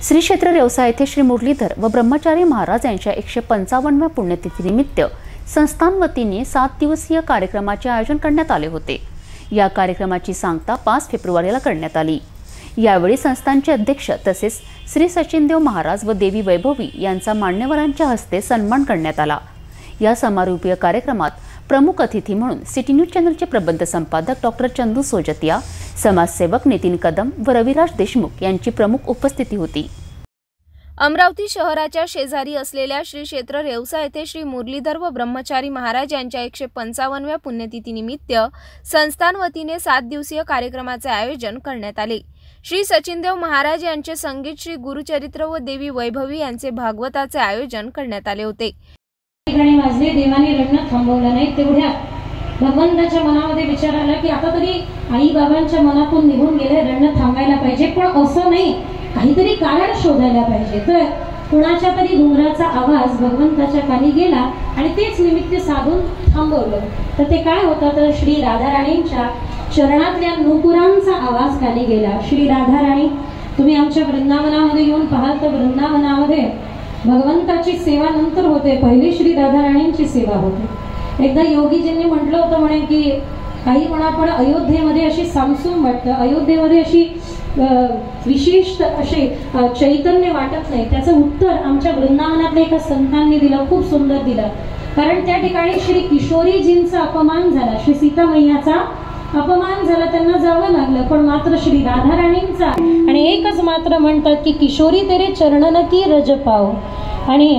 श्री क्षेत्र रेवसा येथे श्री मुरलीधर व ब्रह्मचारी महाराज यांच्या 155व्या पुण्यतिथीनिमित्त संस्थान वतीने 7 दिवसीय कार्यक्रमाचे आयोजन करण्यात आले होते। या कार्यक्रमाची सांगता 5 फेब्रुवारीला करण्यात आली। यावेळी संस्थानचे अध्यक्ष तसेच श्री सचिनदेव महाराज व देवी वैभवी यांचा मान्यवरांच्या हस्ते सन्मान करण्यात आला। या समारोपीय कार्यक्रमात प्रमुख अतिथी म्हणून सिटी न्यूज चॅनलचे प्रबंध संपादक डॉक्टर चंदू सोजतिया, समाजसेवक नितीन कदम व रविराज देशमुख यांची प्रमुख उपस्थिती होती। अमरावती शहराच्या शेजारी असलेल्या श्री क्षेत्र रेवसा येथे श्री मुरलीधर व ब्रह्मचारी महाराज यांच्या 155व्या पुण्यतिथीनिमित्त संस्थान वतीने 7 दिवसीय कार्यक्रमाचे आयोजन करण्यात आले। श्री सचिनदेव महाराज यांचे संगीत, श्री गुरुचरित्र व देवी वैभवी यांचे भागवताचे आयोजन करण्यात आले होते। ठिकाणी वाजले, देवाने रडणं थांबवलं नाही। तेवढ्यात भगवंताच्या मनामध्ये विचार आला की आता तरी आई बाबांच्या मनातून निघून गेले, रडणं थांबायला पाहिजे, पण असं नाही, काहीतरी कारण शोधायला पाहिजे। तर कुणाच्या तरी घुंगराचा आवाज भगवंताच्या कानी गेला आणि तेच निमित्त साधून थांबवलं। तर ते काय होतं, तर श्री राधाराणींच्या चरणातल्या नूपुरांचा आवाज कानी गेला। श्री राधाराणी, तुम्ही आमच्या वृंदावनामध्ये येऊन पाहाल तर वृंदावनामध्ये भगवंताची सेवा नंतर होते, पहिली श्री राधाराणींची सेवा होते। एकदा योगीजींनी म्हटलं होतं म्हणे की काही म्हणा पण अयोध्येमध्ये अशी सामसूम वाटतं, अयोध्येमध्ये अशी विशिष्ट असे चैतन्य वाटत नाही। त्याचं उत्तर आमच्या वृंदावनातल्या एका संतांनी दिलं, खूप सुंदर दिलं। कारण त्या ठिकाणी श्री किशोरीजींचा अपमान झाला, श्री सीता मैयाचा अपमान झाला, त्यांना जावं लागलं, पण मात्र श्री राधाराणींचा आणि एकच मात्र म्हणतात की किशोरी तेरे चरणन की रज पाव, आणि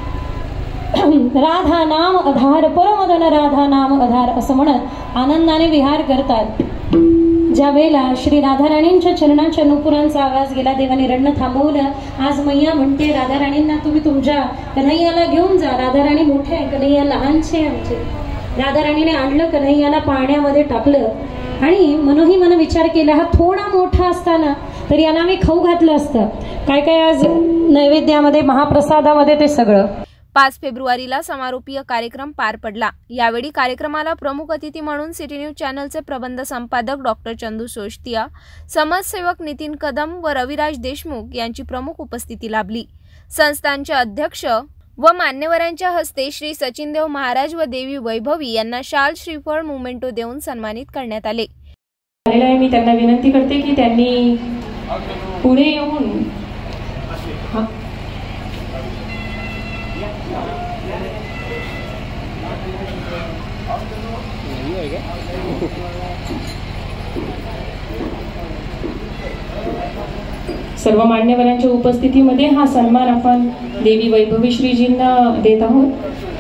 राधा नाम आधार परमदन राधा नाम आधार असं म्हणत आनंदाने विहार करतात। ज्या वेळेला श्री राधाराणींच्या चरणाच्या नूपुरांचा आवाज गेला, देवाने रडणं थांबवलं। आज मैया म्हणते राधाराणींना तुम्ही तुमच्या कन्हैयाला घेऊन जा, राधाराणी मोठे आहे, कन्हैया लहानचे आमचे। राधाराणीने आणलं कन्हैयाला, पाण्यामध्ये टाकलं आणि मनोही मन विचार केला, हा थोडा मोठा असताना तर याला आम्ही खाऊ घातलं असतं, काय काय आज नैवेद्यामध्ये महाप्रसादामध्ये ते सगळं। 5 फेब्रुवारीला समारोपीय कार्यक्रम पार पडला। यावेळी कार्यक्रमाला प्रमुख अतिथी म्हणून सिटी न्यूज चॅनलचे प्रबंध संपादक डॉक्टर चंदू सोजतिया, समाजसेवक नितीन कदम व रविराज देशमुख यांची प्रमुख उपस्थिती लाभली। संस्थानचे अध्यक्ष व मान्यवरांच्या हस्ते श्री सचिनदेव महाराज व देवी वैभवी यांना शाल, श्रीफळ, मोमेंटो देऊन सन्मानित करण्यात आले। मी त्यांना विनंती करते की त्यांनी पुढे येऊन सर्व मान्यवरांच्या उपस्थितीमध्ये हा सन्मान आपण देवी वैभवी श्रीजींना देत आहोत।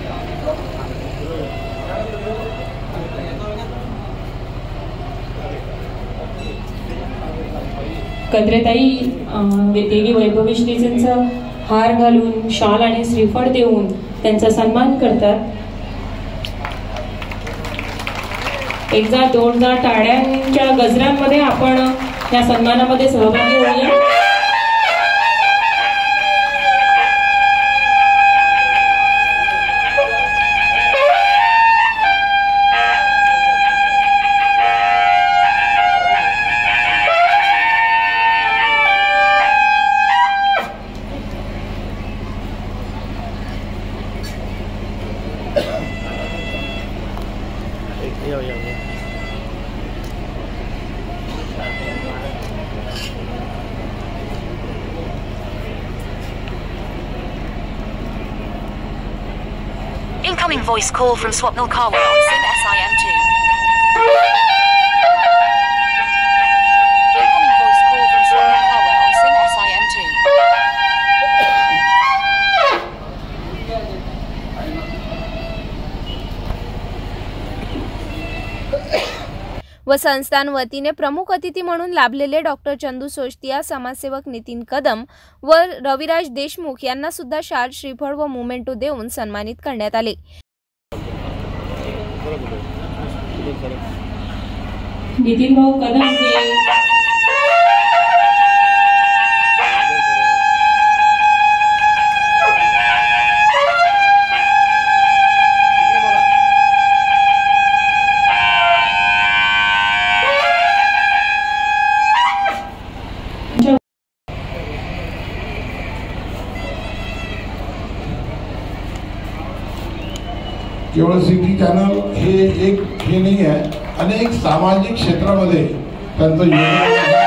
कद्रेताई देवी वैभवी श्रीजींचा हार घालून, शाल आणि श्रीफळ देऊन त्यांचा सन्मान करतात। एकदा दोनदा टाळ्यांच्या गजरांमध्ये आपण या सन्मानामध्ये सहभागी होऊया। Incoming voice call from Swapnil Karwal on SIM SIM2. Incoming voice call from Swapnil Karwal on SIM SIM2. व संस्थान वतीने प्रमुख अतिथी म्हणून लाभलेले डॉक्टर चंदू सोजतिया, समाजसेवक नितीन कदम व रविराज देशमुख यांना सुद्धा शाल, श्रीफळ व मोमेंटो देऊन सन्मानित करण्यात आले। नितीन भाऊ कदम हे केवळ सिटी चॅनल हे एक हे नाही आहे, अनेक सामाजिक क्षेत्रामध्ये त्यांचं योगदान आहे.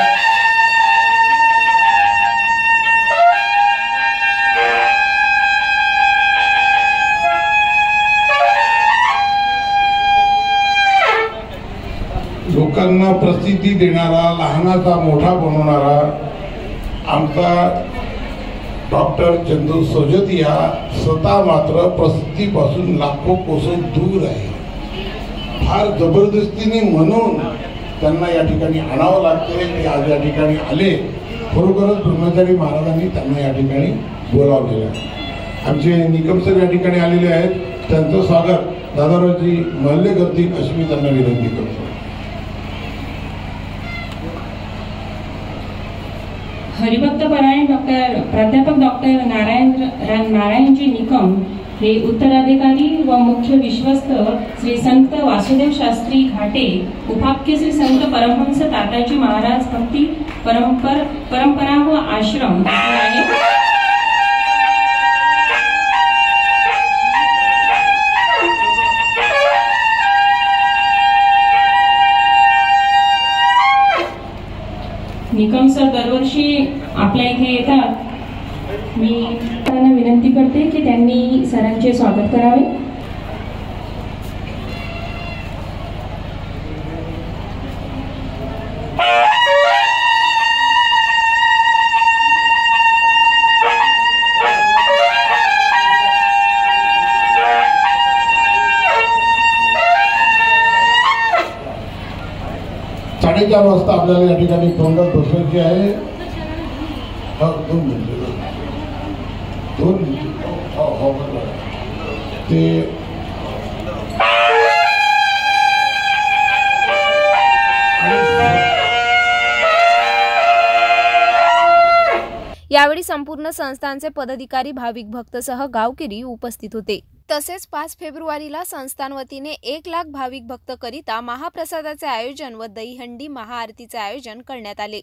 लोकांना प्रसिद्धी देणारा, लहानाचा मोठा बनवणारा आमचा डॉक्टर चंदू सोजतिया स्वतः मात्र प्रसिद्धीपासून लाखो कोसों दूर आहे. फार जबरदस्तीने म्हणून त्यांना या ठिकाणी आणावं लागते. ते आज या ठिकाणी आले. खरोखरच ब्रह्मचारी महाराजांनी त्यांना या ठिकाणी बोलावलेलं आहे. आमचे निकम सर या ठिकाणी आलेले आहेत. त्यांचं स्वागत दादारावजी महल्ले करतील अशी मी त्यांना विनंती करतो. हरिभक्तपरायण प्राध्यापक डॉक्टर नारायणजी निकम हे उत्तराधिकारी व मुख्य विश्वस्त श्री संत वासुदेव शास्त्री घाटे उपाख्य श्री संत परमहंस ताताजी महाराज भक्ती परंपरा व आश्रम निकम सर दरवर्षी आपल्या इथे येतात. मी त्यांना विनंती करते की त्यांनी सरांचे स्वागत करावे. साडेचार वाजता आपल्याला या ठिकाणी तोंडात बसवायची आहे. दोन ते यावेळी संपूर्ण संस्थानचे पदाधिकारी, भाविक भक्तसह गावकरी उपस्थित होते. तसेच 5 फेब्रुवारीला संस्थान वतीने 1 लाख भाविक भक्त करिता महाप्रसादाचे आयोजन व दहीहंडी महाआरतीचे आयोजन करण्यात आले.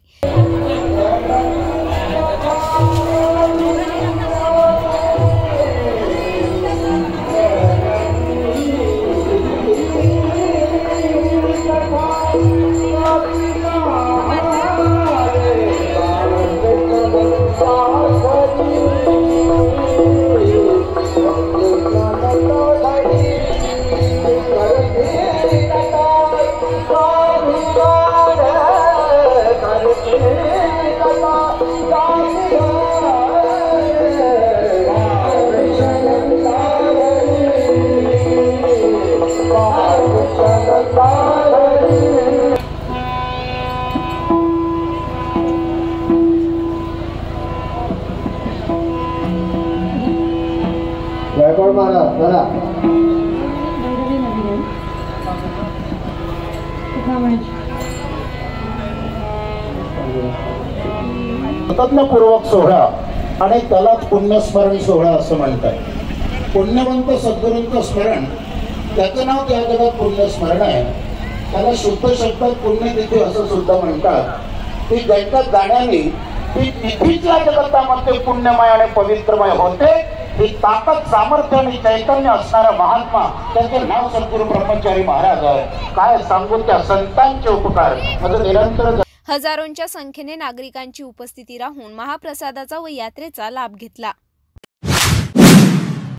कृतज्ञपूर्वक सोहळा आणि त्यालाच पुण्यस्मरण सोहळा असं म्हणतात. पुण्यवंत सद्गुरूंचं स्मरण, त्याचं नाव त्या जगात पुण्यस्मरण आहे. त्याला शुद्ध शब्दात पुण्यतिथी असं सुद्धा म्हणतात. ती जगतात जाण्याने ती तिथीच्या जगतामध्ये पुण्यमय आणि पवित्रमय होते. ही ताकद, सामर्थ्य आणि चैतन्य असणारा महात्मा, त्याचे नाव सद्गुरू ब्रह्मचारी महाराज आहे. काय सांगू त्या संतांचे उपकार माझं निरंतर. हजारोंच्या संख्येने नागरिकांची उपस्थिती राहून महाप्रसादाचा व यात्रेचा लाभ घेतला.